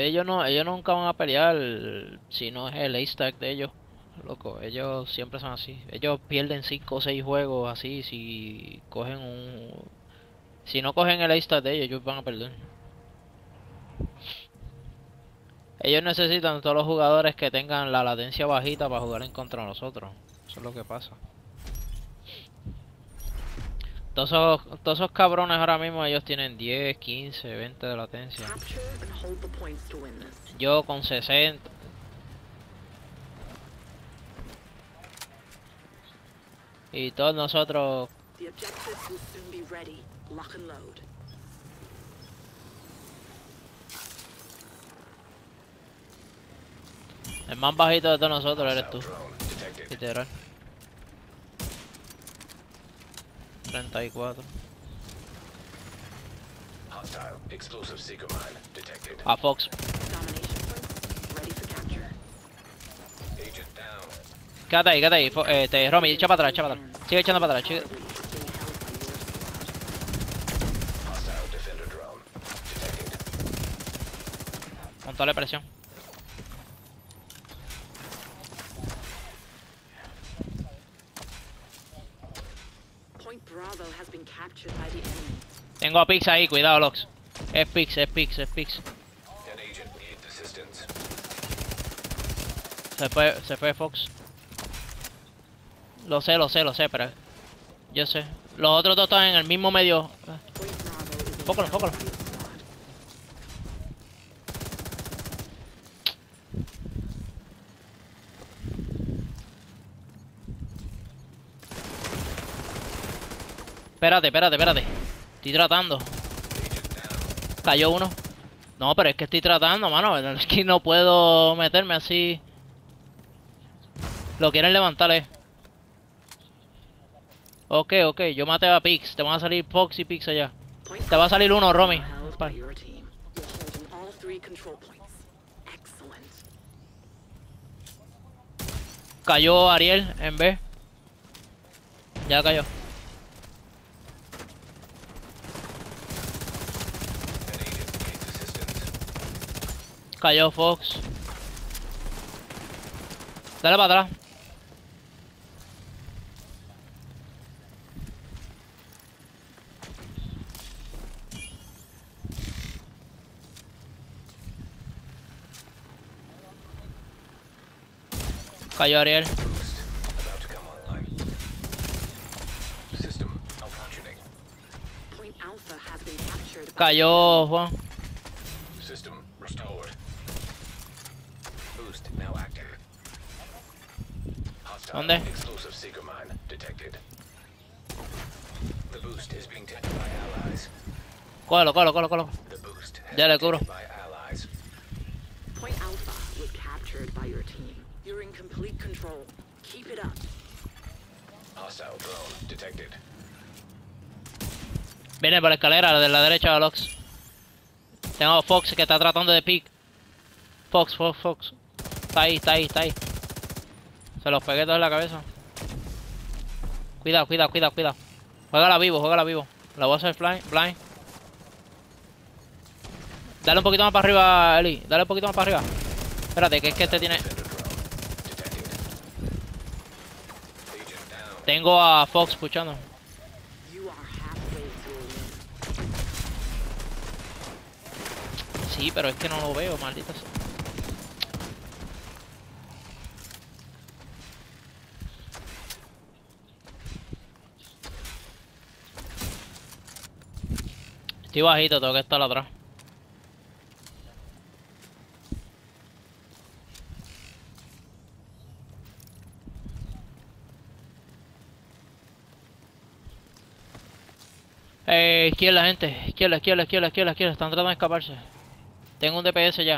ellos nunca van a pelear si no es el A-Stack de ellos. Loco, ellos siempre son así. Ellos pierden 5 o 6 juegos así si cogen un... Si no cogen el A-Stack de ellos van a perder. Ellos necesitan todos los jugadores que tengan la latencia bajita para jugar en contra de nosotros. Eso es lo que pasa. Todos esos cabrones ahora mismo ellos tienen 10, 15, 20 de latencia. Yo con 60. Y todos nosotros... El más bajito de todos nosotros eres tú. Literal. 34. A Fox. Quédate ahí. Romy, echa para atrás. Sigue echando para atrás. Montale presión. Tengo a Pix ahí, cuidado, Lox. Es Pix. Se fue Fox. Lo sé, pero... Yo sé. Los otros dos están en el mismo medio. Fócalo. Espérate. Estoy tratando. Cayó uno. No, pero es que estoy tratando, mano. Es que no puedo meterme así. Lo quieren levantar, Ok. Yo maté a Pix. Te van a salir Fox y Pix allá. Te va a salir uno, Romy. Cayó Ariel en B. Ya cayó. Cayó Fox. Dale para atrás. Cayó Ariel. Cayó Juan. ¿Dónde? Cógelo. Ya le cubro. Viene por la escalera de la derecha, Lox. Tengo a Fox que está tratando de pick. Fox. Está ahí. Se los pegué todos en la cabeza. Cuidado. Juégala vivo. La voy a hacer blind. Dale un poquito más para arriba, Eli. Dale un poquito más para arriba. Espérate, que es que este tiene... Tengo a Fox escuchando. Sí, pero es que no lo veo, maldita sea. Estoy bajito, tengo que estar atrás. Izquierda, gente. Izquierda. Están tratando de escaparse. Tengo un DPS ya.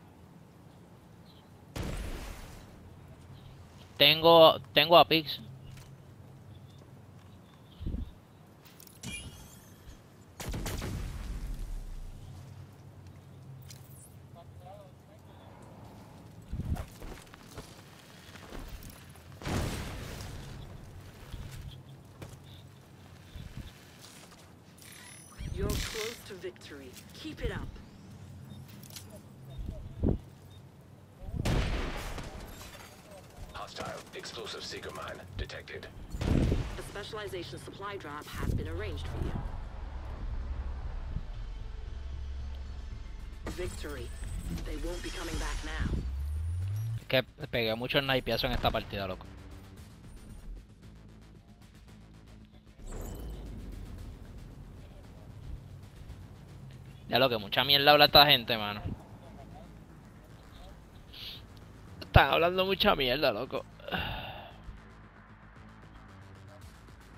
Tengo a Pix. Explosive seeker mine detected. A specialization supply drop has been arranged for you. Victory. They won't be coming back now. Es que pegué mucho snipeazo en esta partida, loco. Ya lo que mucha mierda habla esta gente, mano. Están hablando mucha mierda, loco.